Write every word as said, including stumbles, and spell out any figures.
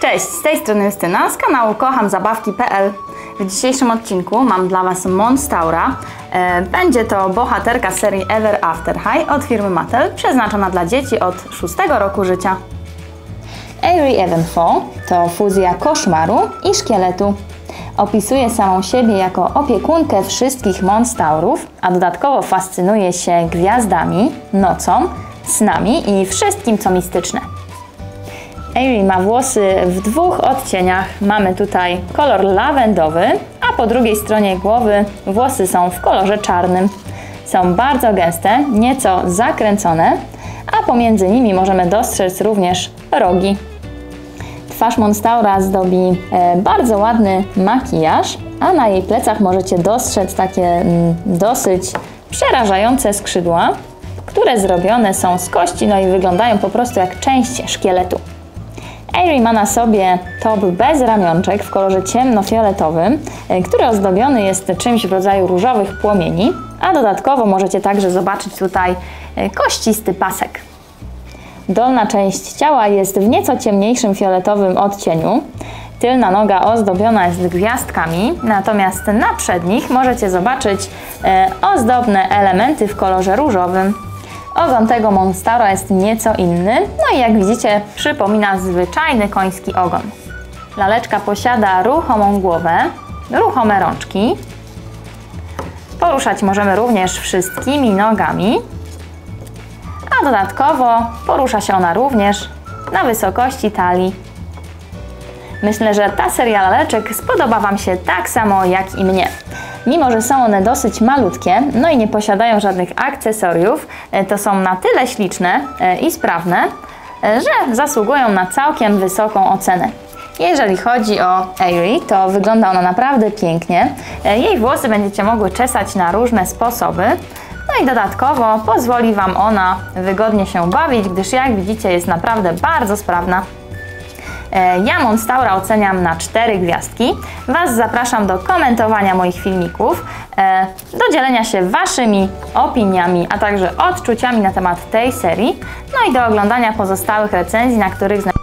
Cześć, z tej strony Justyna z kanału kocham zabawki kropka p l. W dzisiejszym odcinku mam dla Was Monstaura. Będzie to bohaterka serii Ever After High od firmy Mattel, przeznaczona dla dzieci od szóstego roku życia. Avery Evenfall to fuzja koszmaru i szkieletu. Opisuje samą siebie jako opiekunkę wszystkich monstaurów, a dodatkowo fascynuje się gwiazdami, nocą, snami i wszystkim, co mistyczne. Avery ma włosy w dwóch odcieniach. Mamy tutaj kolor lawendowy, a po drugiej stronie głowy włosy są w kolorze czarnym. Są bardzo gęste, nieco zakręcone, a pomiędzy nimi możemy dostrzec również rogi. Twarz Monstaura zdobi e, bardzo ładny makijaż, a na jej plecach możecie dostrzec takie mm, dosyć przerażające skrzydła, które zrobione są z kości, no i wyglądają po prostu jak część szkieletu. Avery ma na sobie top bez ramionczek w kolorze ciemnofioletowym, który ozdobiony jest czymś w rodzaju różowych płomieni, a dodatkowo możecie także zobaczyć tutaj kościsty pasek. Dolna część ciała jest w nieco ciemniejszym fioletowym odcieniu. Tylna noga ozdobiona jest gwiazdkami, natomiast na przednich możecie zobaczyć ozdobne elementy w kolorze różowym. Ogon tego Monstaura jest nieco inny, no i jak widzicie przypomina zwyczajny koński ogon. Laleczka posiada ruchomą głowę, ruchome rączki. Poruszać możemy również wszystkimi nogami, a dodatkowo porusza się ona również na wysokości talii. Myślę, że ta seria laleczek spodoba Wam się tak samo jak i mnie. Mimo że są one dosyć malutkie, no i nie posiadają żadnych akcesoriów, to są na tyle śliczne i sprawne, że zasługują na całkiem wysoką ocenę. Jeżeli chodzi o Avery, to wygląda ona naprawdę pięknie. Jej włosy będziecie mogły czesać na różne sposoby. No i dodatkowo pozwoli Wam ona wygodnie się bawić, gdyż jak widzicie jest naprawdę bardzo sprawna. Ja Monstaura oceniam na cztery gwiazdki. Was zapraszam do komentowania moich filmików, do dzielenia się Waszymi opiniami, a także odczuciami na temat tej serii, no i do oglądania pozostałych recenzji, na których znajdziecie